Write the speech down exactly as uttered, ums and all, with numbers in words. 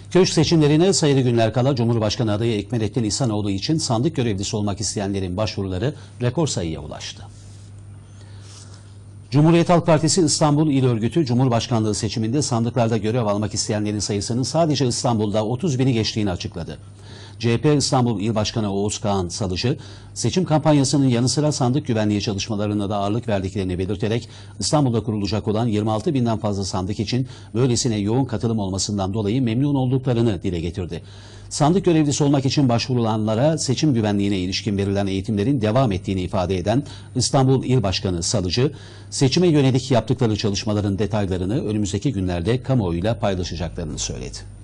Köşk seçimlerine sayılı günler kala Cumhurbaşkanı adayı Ekmelettin İhsanoğlu için sandık görevlisi olmak isteyenlerin başvuruları rekor sayıya ulaştı. Cumhuriyet Halk Partisi İstanbul İl Örgütü Cumhurbaşkanlığı seçiminde sandıklarda görev almak isteyenlerin sayısının sadece İstanbul'da otuz bini geçtiğini açıkladı. C H P İstanbul İl Başkanı Oğuz Kağan Salıcı, seçim kampanyasının yanı sıra sandık güvenliği çalışmalarına da ağırlık verdiklerini belirterek İstanbul'da kurulacak olan yirmi altı binden fazla sandık için böylesine yoğun katılım olmasından dolayı memnun olduklarını dile getirdi. Sandık görevlisi olmak için başvurulanlara seçim güvenliğine ilişkin verilen eğitimlerin devam ettiğini ifade eden İstanbul İl Başkanı Salıcı, seçime yönelik yaptıkları çalışmaların detaylarını önümüzdeki günlerde kamuoyuyla paylaşacaklarını söyledi.